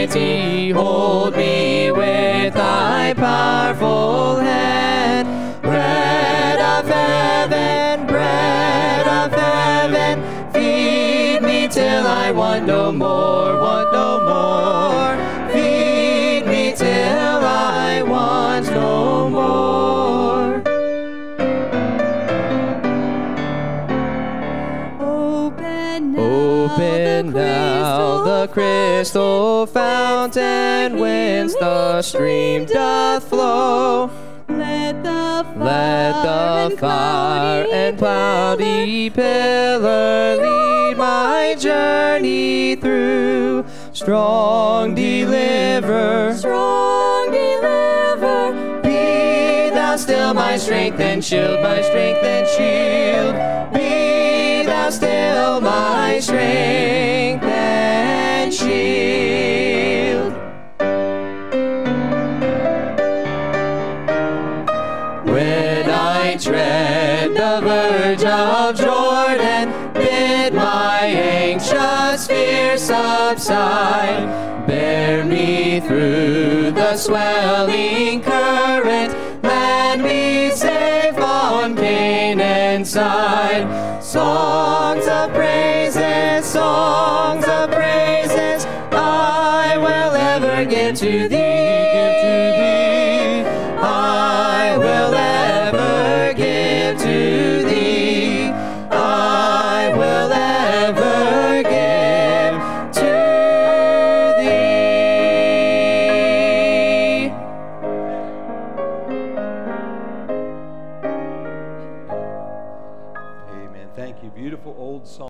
mighty, hold me with thy powerful hand. Bread of heaven, feed me till I want no more, feed me till I want no more. Open now the crystal fountain whence the stream doth flow. Let the fire and cloudy pillar lead my journey through. Strong deliverer, be thou still my strength and shield, Be thou still my strength and shield. When I tread the verge of Jordan, bid my anxious fear subside. Bear me through the swelling current, land me safe on Canaan's side. Songs of praises, I will ever give to thee. I will ever give to thee. I will ever give to thee. Amen. Thank you. Beautiful old song.